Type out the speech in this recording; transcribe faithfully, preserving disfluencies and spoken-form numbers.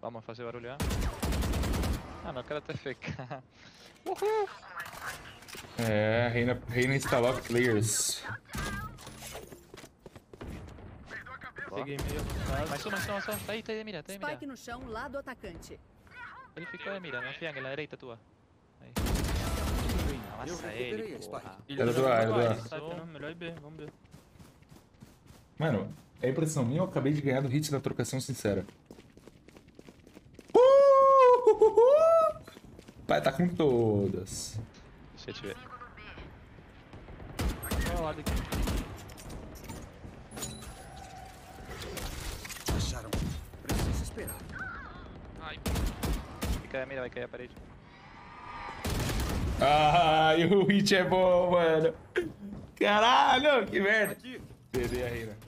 Vamos fazer barulho, ah? Ah, não quero até ficar. Uhul! É, Reina, Reina instalar players. Peguei meio avançado. Mais um, mais um, mais um. Tá aí, tá aí, mira, tá aí, mira. Spike no chão, lado atacante. Ele ficou aí, mira, no triângulo, na direita tua. Aí. Eu Amassa recuperei ele, a porra. Spike. Ele Era do jogou A, era do no A. ele tá tendo melhor I B, vamos ver. Mano, é impressão minha, eu acabei de ganhar do hit da trocação sincera. Uh, uh, uh, uh. Vai tá com todas. Deixa eu te ver. Olha o lado aqui. Acharam. Preciso esperar. Ai. Fica aí, mira, vai cair a parede. Ai, o hit é bom, mano. Caralho, que merda. Aqui. Perdi a Reina.